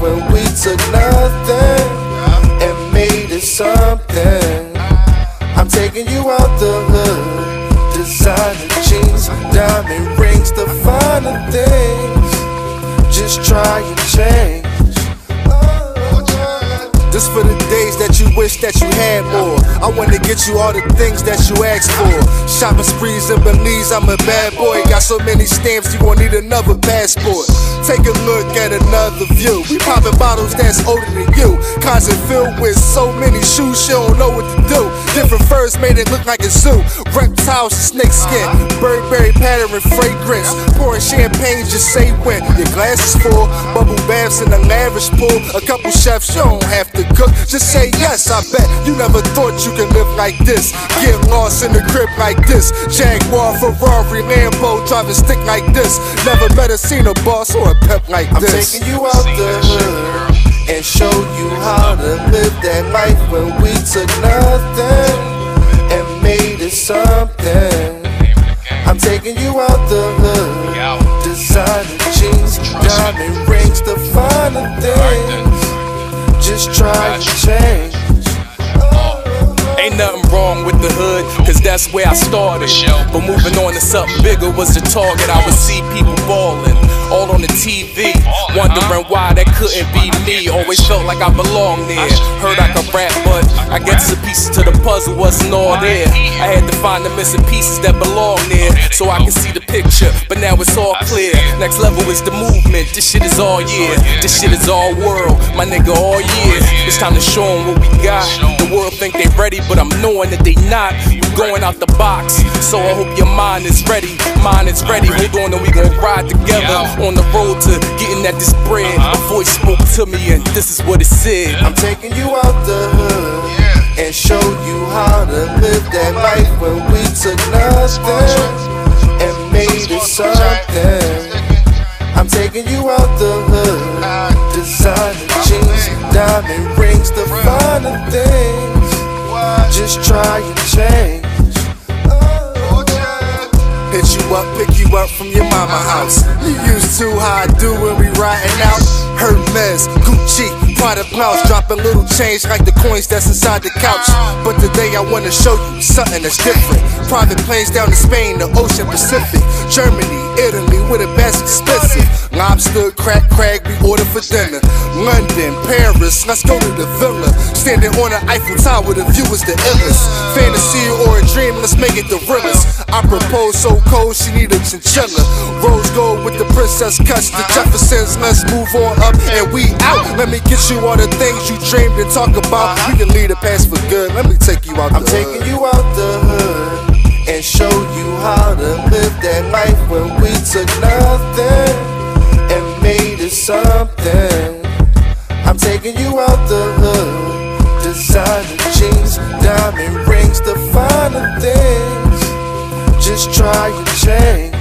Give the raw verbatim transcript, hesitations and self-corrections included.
when we took nothing and made it something. I'm taking you out the hood, designer jeans, diamond rings, the finer things. Just try and change. This for the days that you wish that you had more. I wanna get you all the things that you asked for. Shopping sprees and Belize, I'm a bad boy. Got so many stamps, you gon' need another passport. Take a look at another view. We popping bottles that's older than you. Closet filled with so many shoes, she don't know what to do. Different furs made it look like a zoo. Reptiles and snake skin, Burberry pattern and fragrance. Pouring champagne, just say when. Your glass is full, bubble baths in a lavish pool. A couple chefs, you don't have to cook, just say yes. I bet you never thought you could live like this. Get lost in the crib like this. Jaguar, Ferrari, Lambo, driving stick like this. Never better seen a boss or a pimp like this. I'm taking you out the hood and show you how to live that life when we took nothing and made it something. I'm taking you out the hood, designer jeans, diamond rings, the finer things. Just try to change. Ain't nothing wrong with the hood, cause that's where I started. But moving on to something bigger was the target. I would see people ballin', all on the T V, wondering why that couldn't be me. Always felt like I belonged there. Heard I could rap, but I guess the pieces to the puzzle wasn't all there. I had to find the missing pieces that belong there, so I can see the picture, but now it's all clear. Next level is the movement, this shit is all year. This shit is all world, my nigga, all year. It's time to show them what we got. The world think they ready, but I'm knowing that they not. We going out the box, so I hope your mind is ready. Mine is ready, hold on and we gon' ride together on the road to getting at this bread. A voice spoke to me and this is what it said. I'm taking you out the hood and show you how to live that life when we took nothing and made it something. I'm taking you out the hood, designer jeans, diamond rings, the finer things. Just try and change. Hit you up, pick you up from your mama house. You used to how I do when we riding out. Hermes, Gucci, Prada blouse, dropping little change like the coins that's inside the couch. But today I wanna show you something that's different. Private planes down to Spain, the Ocean Pacific, Germany, Italy, with a basket expensive. Lobster, crack, crag, we order for dinner. London, Paris, let's go to the villa. Standing on the Eiffel Tower, the view is the illest. Fantasy or a dream, let's make it the realest. I propose so cold, she need a chinchilla. Rose gold with the princess cuts, the Jeffersons, let's move on up and we out. Let me get you all the things you dreamed and talk about. We can leave the past for good, let me take you out the I'm hood. Taking you out the hood and show you how to live that life when we took nothing and made it something. I'm taking you out the hood, designer jeans, diamond rings, the finer things. Just try and change.